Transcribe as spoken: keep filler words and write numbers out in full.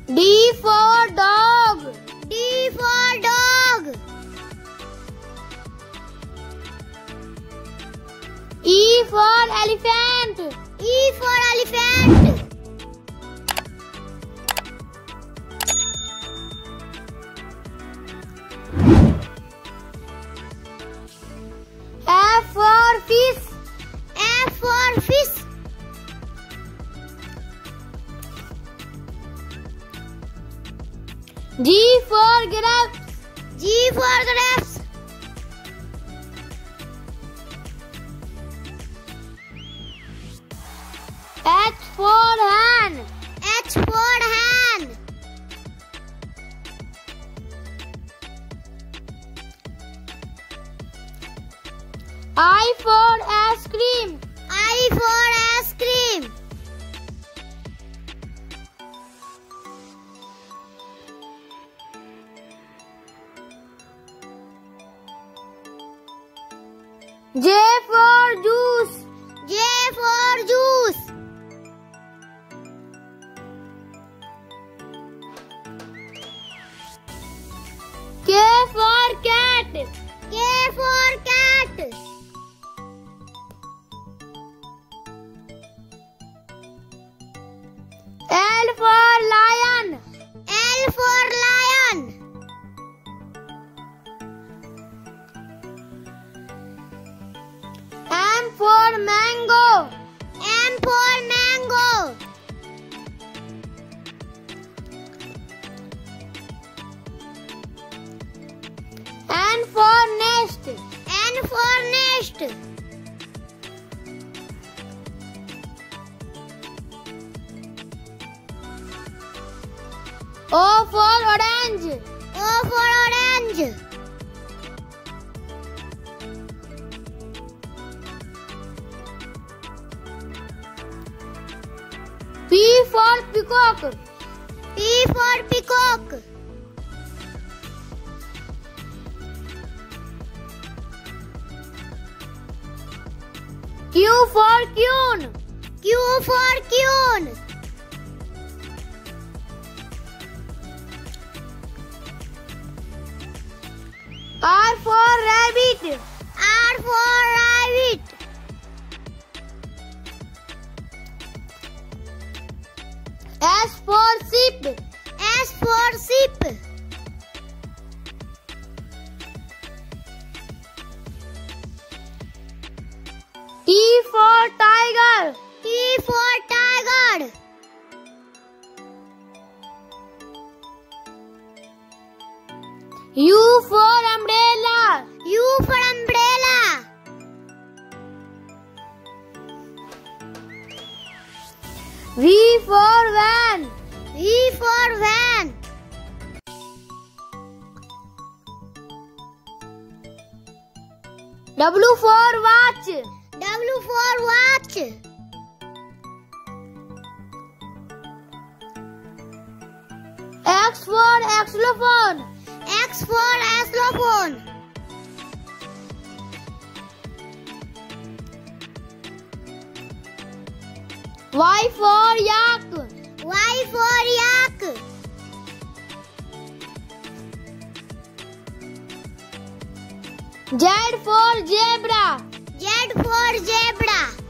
D for dog. D for dog. E for elephant. E for elephant. F for fish. F for fish. G for grapes. G for grapes. H for hen. H for hen. I for ice cream. I for ice cream. J for juice. J for juice. K for cat. K for cat. L for lion. L for lion. M for mango. M for mango. N for nest. N for nest. O for orange. O for orange. P for peacock. P for peacock. Q for queen. Q for queen. R for rabbit. R for rabbit. S for sheep. S for sheep. T for tiger. T for tiger. U for umbrella. U for umbrella. V for van. V for van. W for watch. W for watch. X for xylophone. X for xylophone. Y for yak. Y for yak. Z for zebra. Z for zebra.